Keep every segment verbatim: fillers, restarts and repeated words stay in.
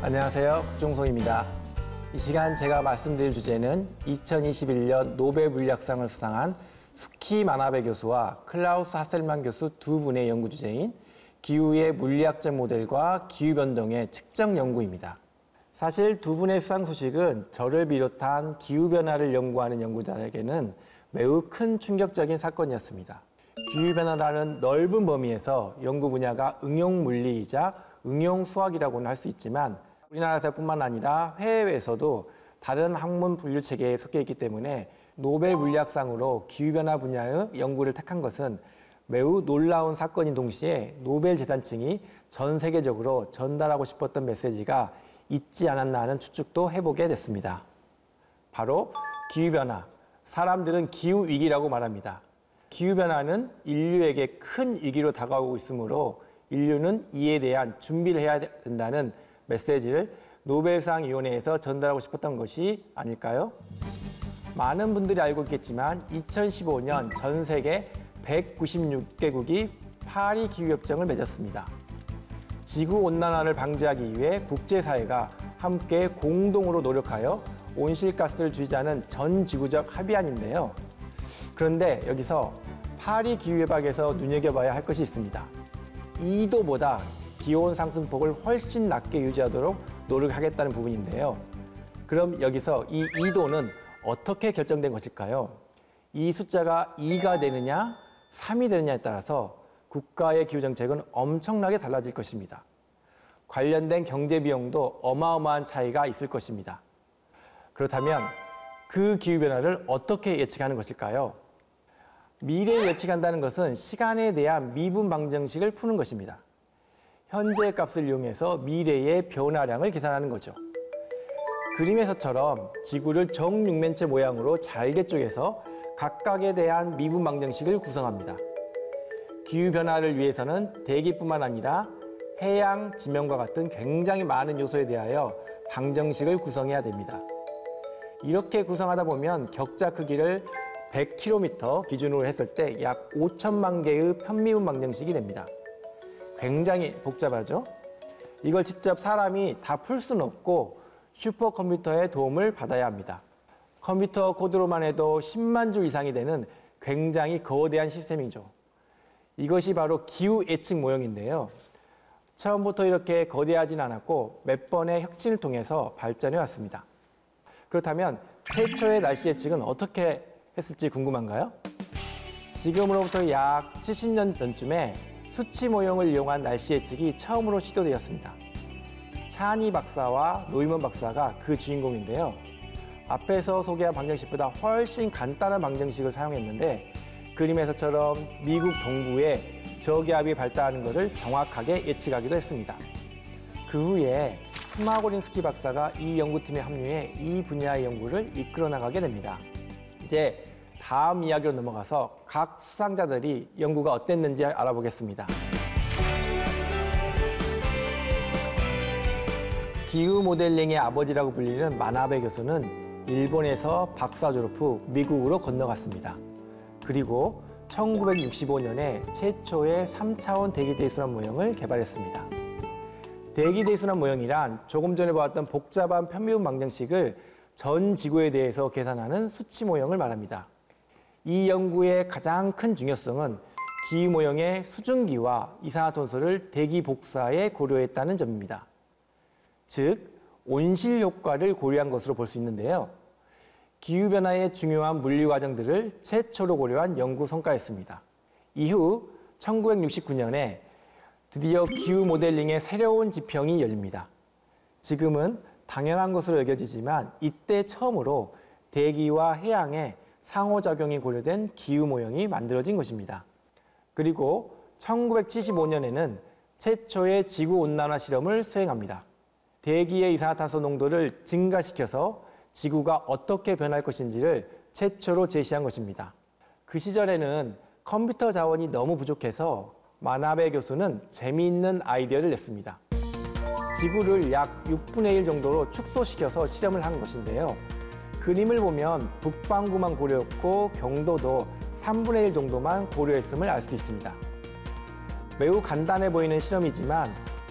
안녕하세요. 국종성입니다. 이 시간 제가 말씀드릴 주제는 이천이십일 년 노벨 물리학상을 수상한 수키 마나베 교수와 클라우스 하셀만 교수 두 분의 연구 주제인 기후의 물리학적 모델과 기후변동의 측정 연구입니다. 사실 두 분의 수상 소식은 저를 비롯한 기후변화를 연구하는 연구자에게는 매우 큰 충격적인 사건이었습니다. 기후변화라는 넓은 범위에서 연구 분야가 응용물리이자 응용수학이라고는 할 수 있지만 우리나라에서뿐만 아니라 해외에서도 다른 학문 분류 체계에 속해 있기 때문에 노벨 물리학상으로 기후변화 분야의 연구를 택한 것은 매우 놀라운 사건인 동시에 노벨 재단층이 전 세계적으로 전달하고 싶었던 메시지가 있지 않았나 하는 추측도 해보게 됐습니다. 바로 기후변화, 사람들은 기후위기라고 말합니다. 기후변화는 인류에게 큰 위기로 다가오고 있으므로 인류는 이에 대한 준비를 해야 된다는 메시지를 노벨상위원회에서 전달하고 싶었던 것이 아닐까요? 많은 분들이 알고 있겠지만 이천십오 년 전 세계 백구십육 개국이 파리 기후협정을 맺었습니다. 지구온난화를 방지하기 위해 국제사회가 함께 공동으로 노력하여 온실가스를 줄이자는 전 지구적 합의안인데요. 그런데 여기서 파리 기후협약에서 눈여겨봐야 할 것이 있습니다. 이 도보다 기온 상승폭을 훨씬 낮게 유지하도록 노력하겠다는 부분인데요. 그럼 여기서 이 이 도는 어떻게 결정된 것일까요? 이 숫자가 이가 되느냐, 삼이 되느냐에 따라서 국가의 기후정책은 엄청나게 달라질 것입니다. 관련된 경제비용도 어마어마한 차이가 있을 것입니다. 그렇다면 그 기후변화를 어떻게 예측하는 것일까요? 미래를 예측한다는 것은 시간에 대한 미분 방정식을 푸는 것입니다. 현재 값을 이용해서 미래의 변화량을 계산하는 거죠. 그림에서처럼 지구를 정육면체 모양으로 잘게 쪼개서 각각에 대한 미분 방정식을 구성합니다. 기후변화를 위해서는 대기뿐만 아니라 해양, 지명과 같은 굉장히 많은 요소에 대하여 방정식을 구성해야 됩니다. 이렇게 구성하다 보면 격자 크기를 백 킬로미터 기준으로 했을 때 약 오천만 개의 편미분 방정식이 됩니다. 굉장히 복잡하죠? 이걸 직접 사람이 다 풀 수는 없고 슈퍼컴퓨터의 도움을 받아야 합니다. 컴퓨터 코드로만 해도 십만 줄 이상이 되는 굉장히 거대한 시스템이죠. 이것이 바로 기후 예측 모형인데요. 처음부터 이렇게 거대하진 않았고 몇 번의 혁신을 통해서 발전해 왔습니다. 그렇다면 최초의 날씨 예측은 어떻게 했을지 궁금한가요? 지금으로부터 약 칠십 년 전쯤에 수치 모형을 이용한 날씨 예측이 처음으로 시도되었습니다. 차니 박사와 노이먼 박사가 그 주인공인데요. 앞에서 소개한 방정식보다 훨씬 간단한 방정식을 사용했는데 그림에서처럼 미국 동부에 저기압이 발달하는 것을 정확하게 예측하기도 했습니다. 그 후에 스마고린스키 박사가 이 연구팀에 합류해 이 분야의 연구를 이끌어 나가게 됩니다. 이제 다음 이야기로 넘어가서 각 수상자들이 연구가 어땠는지 알아보겠습니다. 기후 모델링의 아버지라고 불리는 마나베 교수는 일본에서 박사 졸업 후 미국으로 건너갔습니다. 그리고 천구백육십오 년에 최초의 삼 차원 대기대순환 모형을 개발했습니다. 대기대순환 모형이란 조금 전에 보았던 복잡한 편미분 방정식을 전 지구에 대해서 계산하는 수치 모형을 말합니다. 이 연구의 가장 큰 중요성은 기후 모형의 수증기와 이산화탄소를 대기 복사에 고려했다는 점입니다. 즉, 온실 효과를 고려한 것으로 볼 수 있는데요. 기후변화의 중요한 물리 과정들을 최초로 고려한 연구 성과였습니다. 이후 천구백육십구 년에 드디어 기후 모델링의 새로운 지평이 열립니다. 지금은 당연한 것으로 여겨지지만 이때 처음으로 대기와 해양의 상호작용이 고려된 기후 모형이 만들어진 것입니다. 그리고 천구백칠십오 년에는 최초의 지구온난화 실험을 수행합니다. 대기의 이산화탄소 농도를 증가시켜서 지구가 어떻게 변할 것인지를 최초로 제시한 것입니다. 그 시절에는 컴퓨터 자원이 너무 부족해서 마나베 교수는 재미있는 아이디어를 냈습니다. 지구를 약 육분의 일 정도로 축소시켜서 실험을 한 것인데요. 그림을 보면 북반구만 고려했고 경도도 삼분의 일 정도만 고려했음을 알 수 있습니다. 매우 간단해 보이는 실험이지만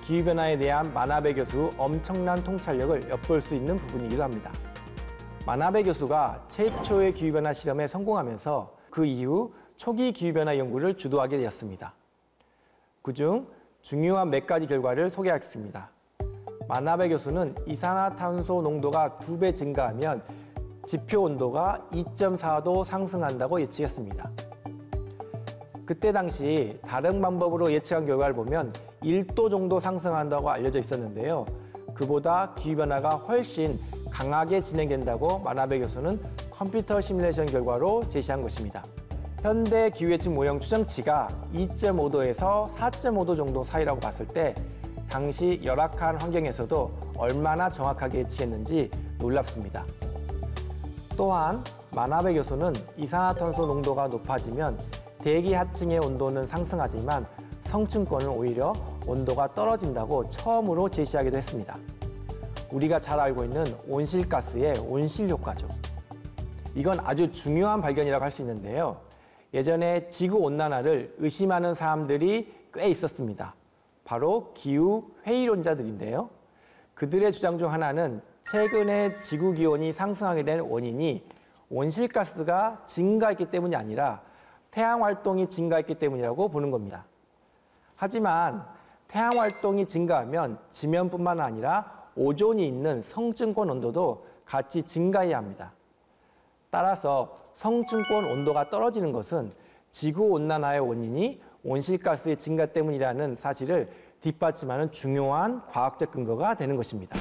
기후변화에 대한 마나베 교수 엄청난 통찰력을 엿볼 수 있는 부분이기도 합니다. 마나베 교수가 최초의 기후변화 실험에 성공하면서 그 이후 초기 기후변화 연구를 주도하게 되었습니다. 그중 중요한 몇 가지 결과를 소개하겠습니다. 마나베 교수는 이산화탄소 농도가 두 배 증가하면 지표 온도가 이 점 사 도 상승한다고 예측했습니다. 그때 당시 다른 방법으로 예측한 결과를 보면 일 도 정도 상승한다고 알려져 있었는데요. 그보다 기후변화가 훨씬 강하게 진행된다고 마나베 교수는 컴퓨터 시뮬레이션 결과로 제시한 것입니다. 현대 기후예측 모형 추정치가 이 점 오 도에서 사 점 오 도 정도 사이라고 봤을 때 당시 열악한 환경에서도 얼마나 정확하게 예측했는지 놀랍습니다. 또한 마나베 교수는 이산화탄소 농도가 높아지면 대기 하층의 온도는 상승하지만 성층권은 오히려 온도가 떨어진다고 처음으로 제시하기도 했습니다. 우리가 잘 알고 있는 온실가스의 온실효과죠. 이건 아주 중요한 발견이라고 할 수 있는데요. 예전에 지구온난화를 의심하는 사람들이 꽤 있었습니다. 바로 기후회의론자들인데요. 그들의 주장 중 하나는 최근에 지구기온이 상승하게 된 원인이 온실가스가 증가했기 때문이 아니라 태양활동이 증가했기 때문이라고 보는 겁니다. 하지만 태양활동이 증가하면 지면뿐만 아니라 오존이 있는 성층권 온도도 같이 증가해야 합니다. 따라서 성층권 온도가 떨어지는 것은 지구온난화의 원인이 온실가스의 증가 때문이라는 사실을 뒷받침하는 중요한 과학적 근거가 되는 것입니다.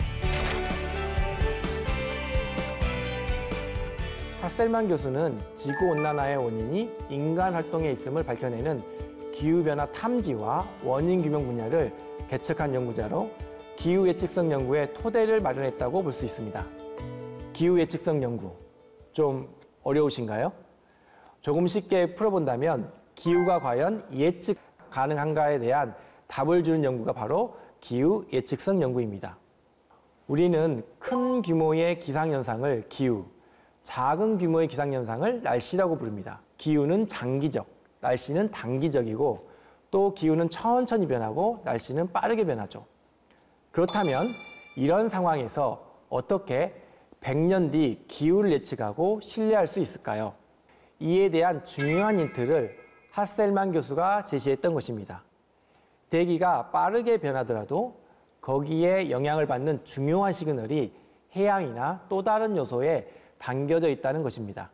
하셀만 교수는 지구온난화의 원인이 인간 활동에 있음을 밝혀내는 기후변화 탐지와 원인 규명 분야를 개척한 연구자로 기후예측성 연구의 토대를 마련했다고 볼 수 있습니다. 기후예측성 연구, 좀 어려우신가요? 조금 쉽게 풀어본다면 기후가 과연 예측 가능한가에 대한 답을 주는 연구가 바로 기후예측성 연구입니다. 우리는 큰 규모의 기상현상을 기후, 작은 규모의 기상현상을 날씨라고 부릅니다. 기후는 장기적, 날씨는 단기적이고 또 기후는 천천히 변하고 날씨는 빠르게 변하죠. 그렇다면 이런 상황에서 어떻게 백 년 뒤 기후를 예측하고 신뢰할 수 있을까요? 이에 대한 중요한 힌트를 하셀만 교수가 제시했던 것입니다. 대기가 빠르게 변하더라도 거기에 영향을 받는 중요한 시그널이 해양이나 또 다른 요소에 담겨져 있다는 것입니다.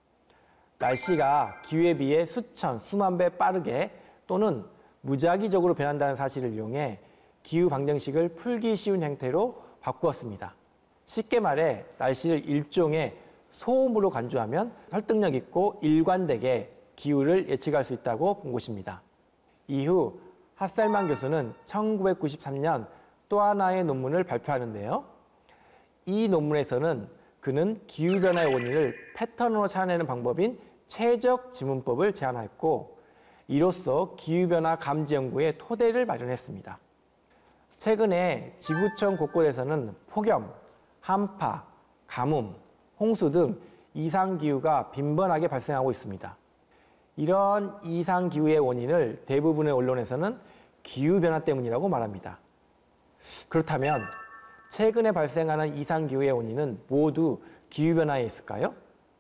날씨가 기후에 비해 수천, 수만 배 빠르게 또는 무작위적으로 변한다는 사실을 이용해 기후 방정식을 풀기 쉬운 형태로 바꾸었습니다. 쉽게 말해 날씨를 일종의 소음으로 간주하면 설득력 있고 일관되게 기후를 예측할 수 있다고 본 것입니다. 이후 하셀만 교수는 천구백구십삼 년 또 하나의 논문을 발표하는데요. 이 논문에서는 그는 기후변화의 원인을 패턴으로 찾아내는 방법인 최적 지문법을 제안했고 이로써 기후변화 감지 연구의 토대를 마련했습니다. 최근에 지구촌 곳곳에서는 폭염, 한파, 가뭄, 홍수 등 이상기후가 빈번하게 발생하고 있습니다. 이런 이상기후의 원인을 대부분의 언론에서는 기후변화 때문이라고 말합니다. 그렇다면 최근에 발생하는 이상기후의 원인은 모두 기후변화에 있을까요?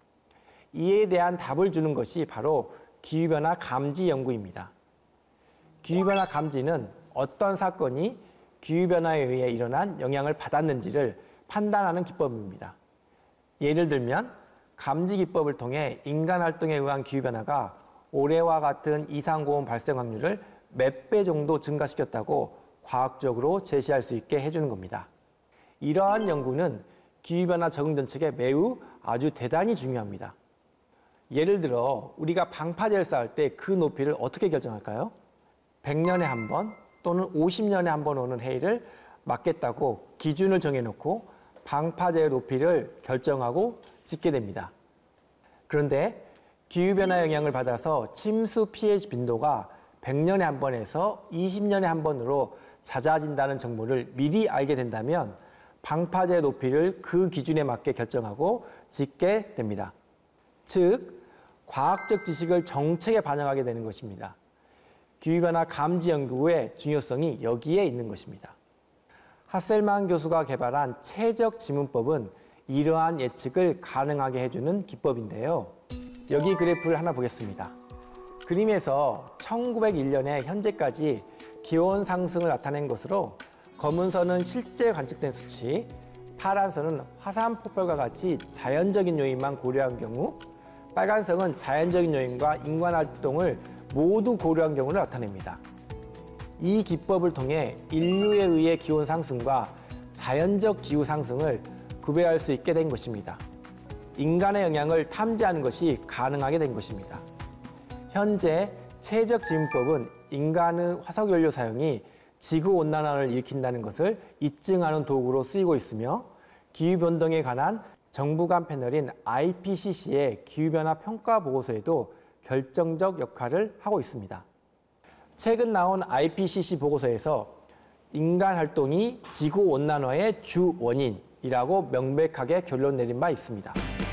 이에 대한 답을 주는 것이 바로 기후변화 감지 연구입니다. 기후변화 감지는 어떤 사건이 기후변화에 의해 일어난 영향을 받았는지를 판단하는 기법입니다. 예를 들면 감지 기법을 통해 인간 활동에 의한 기후변화가 올해와 같은 이상고온 발생 확률을 몇 배 정도 증가시켰다고 과학적으로 제시할 수 있게 해주는 겁니다. 이러한 연구는 기후변화 적응 정책에 매우 아주 대단히 중요합니다. 예를 들어 우리가 방파제를 쌓을 때 그 높이를 어떻게 결정할까요? 백 년에 한 번 또는 오십 년에 한 번 오는 해일을 막겠다고 기준을 정해놓고 방파제의 높이를 결정하고 짓게 됩니다. 그런데 기후변화 영향을 받아서 침수 피해 빈도가 백 년에 한 번에서 이십 년에 한 번으로 잦아진다는 정보를 미리 알게 된다면 방파제 높이를 그 기준에 맞게 결정하고 짓게 됩니다. 즉, 과학적 지식을 정책에 반영하게 되는 것입니다. 기후변화 감지 연구의 중요성이 여기에 있는 것입니다. 하셀만 교수가 개발한 최적 지문법은 이러한 예측을 가능하게 해주는 기법인데요. 여기 그래프를 하나 보겠습니다. 그림에서 천구백일 년에 현재까지 기온 상승을 나타낸 것으로 검은 선은 실제 관측된 수치, 파란 선은 화산 폭발과 같이 자연적인 요인만 고려한 경우, 빨간 선은 자연적인 요인과 인간 활동을 모두 고려한 경우를 나타냅니다. 이 기법을 통해 인류에 의해 기온 상승과 자연적 기후 상승을 구별할 수 있게 된 것입니다. 인간의 영향을 탐지하는 것이 가능하게 된 것입니다. 현재 최적 지문법은 인간의 화석연료 사용이 지구온난화를 일으킨다는 것을 입증하는 도구로 쓰이고 있으며 기후변동에 관한 정부 간 패널인 아이피씨씨의 기후변화 평가 보고서에도 결정적 역할을 하고 있습니다. 최근 나온 아이피씨씨 보고서에서 인간 활동이 지구온난화의 주 원인이라고 명백하게 결론 내린 바 있습니다.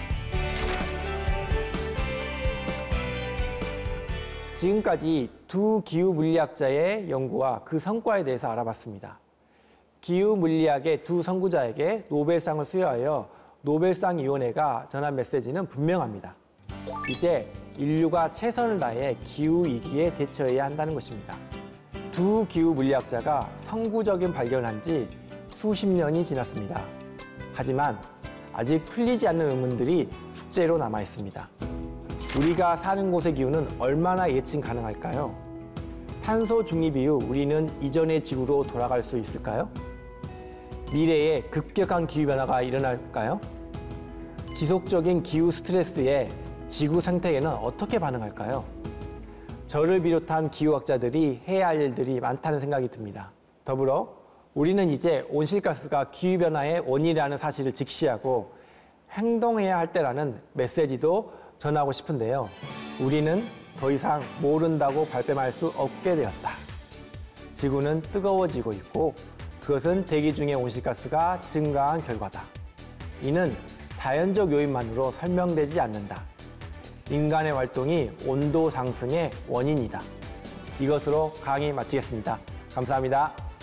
지금까지 두 기후물리학자의 연구와 그 성과에 대해서 알아봤습니다. 기후물리학의 두 선구자에게 노벨상을 수여하여 노벨상위원회가 전한 메시지는 분명합니다. 이제 인류가 최선을 다해 기후위기에 대처해야 한다는 것입니다. 두 기후물리학자가 선구적인 발견을 한 지 수십 년이 지났습니다. 하지만 아직 풀리지 않는 의문들이 숙제로 남아 있습니다. 우리가 사는 곳의 기후는 얼마나 예측 가능할까요? 탄소 중립 이후 우리는 이전의 지구로 돌아갈 수 있을까요? 미래에 급격한 기후변화가 일어날까요? 지속적인 기후 스트레스에 지구 생태계는 어떻게 반응할까요? 저를 비롯한 기후학자들이 해야 할 일들이 많다는 생각이 듭니다. 더불어 우리는 이제 온실가스가 기후변화의 원인이라는 사실을 직시하고 행동해야 할 때라는 메시지도 전하고 싶은데요. 우리는 더 이상 모른다고 발뺌할 수 없게 되었다. 지구는 뜨거워지고 있고 그것은 대기 중의 온실가스가 증가한 결과다. 이는 자연적 요인만으로 설명되지 않는다. 인간의 활동이 온도 상승의 원인이다. 이것으로 강의 마치겠습니다. 감사합니다.